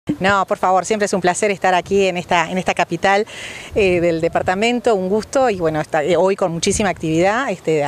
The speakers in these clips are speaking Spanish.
No, por favor, siempre es un placer estar aquí en esta capital del departamento, un gusto y bueno, hoy con muchísima actividad,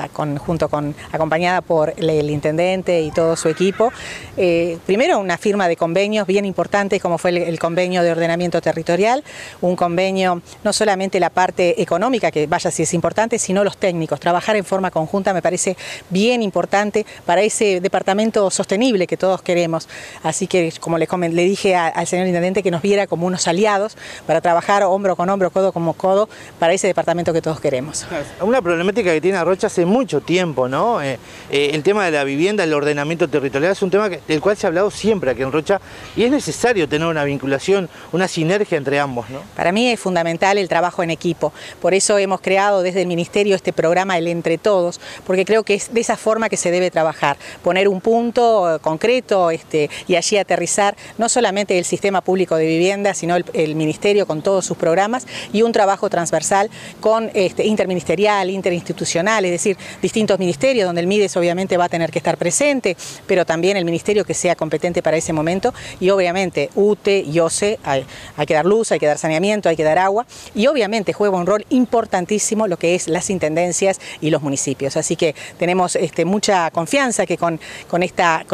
acompañada por el intendente y todo su equipo. Primero una firma de convenios bien importantes como fue el convenio de ordenamiento territorial, un convenio no solamente la parte económica, que vaya si es importante, sino los técnicos. Trabajar en forma conjunta me parece bien importante para ese departamento sostenible que todos queremos. Así que como le dije al señor intendente que nos viera como unos aliados para trabajar hombro con hombro, codo con codo para ese departamento que todos queremos. Una problemática que tiene Rocha hace mucho tiempo, ¿no? El tema de la vivienda, el ordenamiento territorial es un tema del cual se ha hablado siempre aquí en Rocha y es necesario tener una vinculación, una sinergia entre ambos, ¿no? Para mí es fundamental el trabajo en equipo, por eso hemos creado desde el Ministerio este programa El Entre Todos, porque creo que es de esa forma que se debe trabajar, poner un punto concreto y allí aterrizar no solamente el sistema público de vivienda, sino el Ministerio con todos sus programas y un trabajo transversal con interministerial, interinstitucional, es decir, distintos ministerios donde el MIDES obviamente va a tener que estar presente, pero también el ministerio que sea competente para ese momento y obviamente UTE y OCE, hay que dar luz, hay que dar saneamiento, hay que dar agua y obviamente juega un rol importantísimo lo que es las intendencias y los municipios. Así que tenemos mucha confianza que en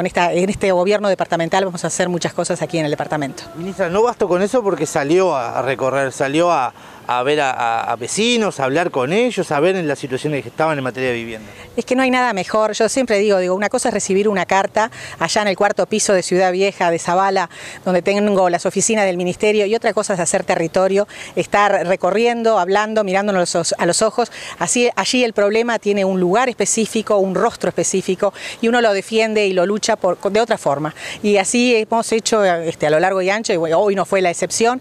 este gobierno departamental vamos a hacer muchas cosas aquí en el departamento. Ministra, no bastó con eso porque salió a recorrer, salió a ver a vecinos, a hablar con ellos, a ver en las situaciones que estaban en materia de vivienda. Es que no hay nada mejor, yo siempre digo, una cosa es recibir una carta allá en el 4º piso de Ciudad Vieja, de Zabala, donde tengo las oficinas del ministerio, y otra cosa es hacer territorio, estar recorriendo, hablando, mirándonos a los ojos. Allí el problema tiene un lugar específico, un rostro específico, y uno lo defiende y lo lucha de otra forma. Y así hemos hecho a lo largo y ancho, y hoy no fue la excepción,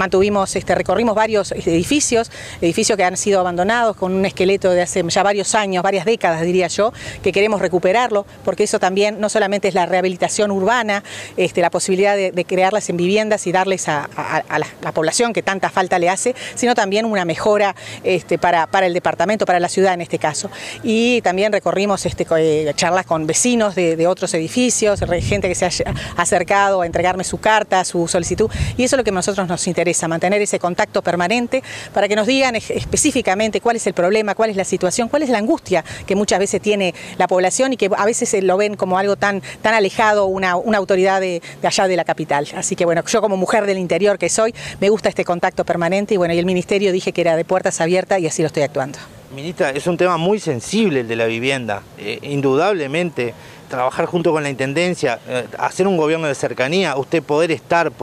recorrimos varios edificios que han sido abandonados con un esqueleto de hace ya varios años, varias décadas diría yo, que queremos recuperarlo, porque eso también no solamente es la rehabilitación urbana, la posibilidad de crearlas en viviendas y darles a la población que tanta falta le hace, sino también una mejora para el departamento, para la ciudad en este caso. Y también recorrimos charlas con vecinos de otros edificios, gente que se ha acercado a entregarme su carta, su solicitud, y eso es lo que a nosotros nos interesa, mantener ese contacto permanente para que nos digan específicamente cuál es el problema, cuál es la situación, cuál es la angustia que muchas veces tiene la población y que a veces lo ven como algo tan alejado, una autoridad de allá de la capital. Así que bueno, yo como mujer del interior que soy, me gusta este contacto permanente y bueno, y el ministerio dije que era de puertas abiertas y así lo estoy actuando. Ministra, es un tema muy sensible el de la vivienda, indudablemente. Trabajar junto con la intendencia, hacer un gobierno de cercanía, usted poder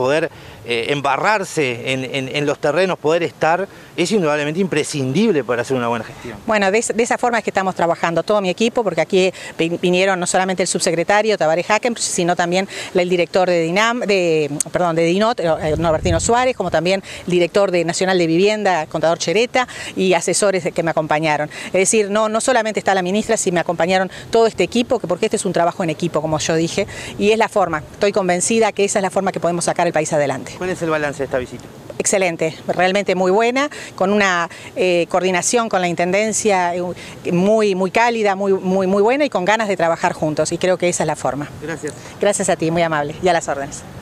embarrarse en los terrenos, poder estar, es indudablemente imprescindible para hacer una buena gestión. Bueno, de esa forma es que estamos trabajando todo mi equipo, porque aquí vinieron no solamente el subsecretario Tabaré Jaque, sino también el director de DINOT, Norbertino Suárez, como también el director Nacional de Vivienda, contador Chereta, y asesores que me acompañaron. Es decir, no solamente está la ministra, sino me acompañaron todo este equipo, porque este es un trabajo en equipo, como yo dije, y es la forma, estoy convencida que esa es la forma que podemos sacar el país adelante. ¿Cuál es el balance de esta visita? Excelente, realmente muy buena, con una coordinación con la intendencia muy cálida, muy buena y con ganas de trabajar juntos, y creo que esa es la forma. Gracias. Gracias a ti, muy amable, y a las órdenes.